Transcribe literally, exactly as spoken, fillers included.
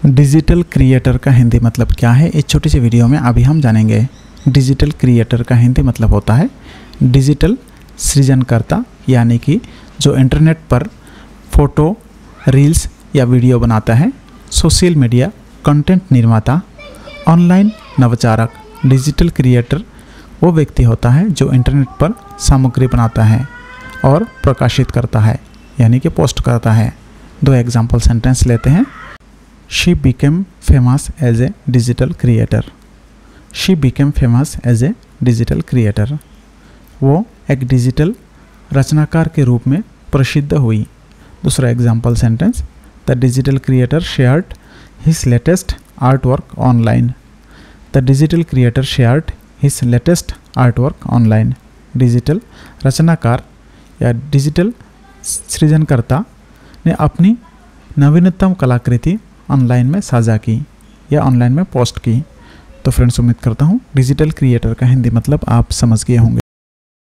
Digital creator का हिंदी मतलब क्या है, इस छोटी सी वीडियो में अभी हम जानेंगे। डिजिटल क्रिएटर का हिंदी मतलब होता है डिजिटल सृजनकर्ता, यानी कि जो इंटरनेट पर फोटो, रील्स या वीडियो बनाता है। सोशल मीडिया कंटेंट निर्माता, ऑनलाइन नवचारक। डिजिटल क्रिएटर वो व्यक्ति होता है जो इंटरनेट पर सामग्री बनाता है और प्रकाशित करता है, यानी कि पोस्ट करता है। दो एग्जाम्पल सेंटेंस लेते हैं। She became famous as a digital creator. She became famous as a digital creator. वो एक डिजिटल रचनाकार के रूप में प्रसिद्ध हुई। दूसरा example sentence. The digital creator shared his latest art work online. The digital creator shared his latest art work online. Digital रचनाकार या डिजिटल सृजनकर्ता ने अपनी नवीनतम कलाकृति ऑनलाइन में साझा की या ऑनलाइन में पोस्ट की। तो फ्रेंड्स, उम्मीद करता हूँ डिजिटल क्रिएटर का हिंदी मतलब आप समझ गए होंगे।